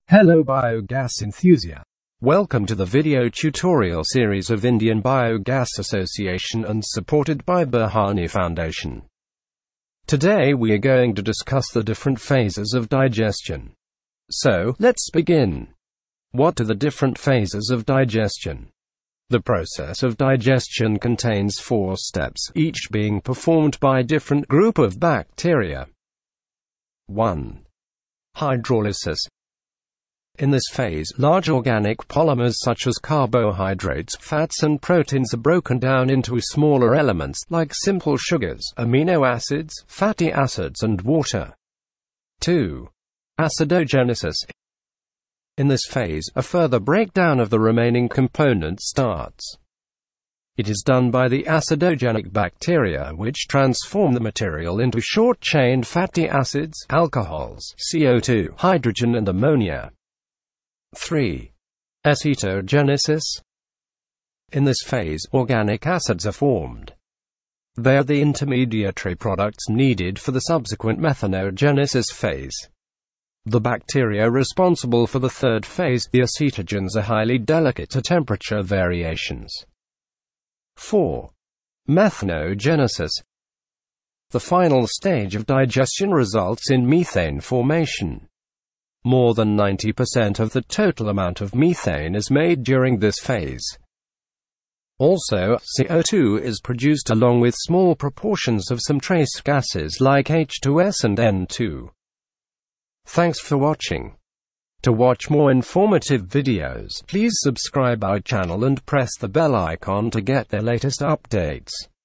Hello biogas enthusiasts. Welcome to the video tutorial series of Indian Biogas Association and supported by Burhani Foundation. Today we are going to discuss the different phases of digestion. So, let's begin. What are the different phases of digestion? The process of digestion contains 4 steps, each being performed by a different group of bacteria. 1. Hydrolysis. In this phase, large organic polymers such as carbohydrates, fats and proteins are broken down into smaller elements, like simple sugars, amino acids, fatty acids and water. 2. Acidogenesis. In this phase, a further breakdown of the remaining components starts. It is done by the acidogenic bacteria, which transform the material into short-chain fatty acids, alcohols, CO2, hydrogen and ammonia. 3. Acetogenesis. In this phase, organic acids are formed. They are the intermediary products needed for the subsequent methanogenesis phase. The bacteria responsible for the third phase, the acetogens, are highly delicate to temperature variations. 4. Methanogenesis. The final stage of digestion results in methane formation. More than 90% of the total amount of methane is made during this phase. Also, CO2 is produced along with small proportions of some trace gases like H2S and N2. Thanks for watching. To watch more informative videos, please subscribe our channel and press the bell icon to get the latest updates.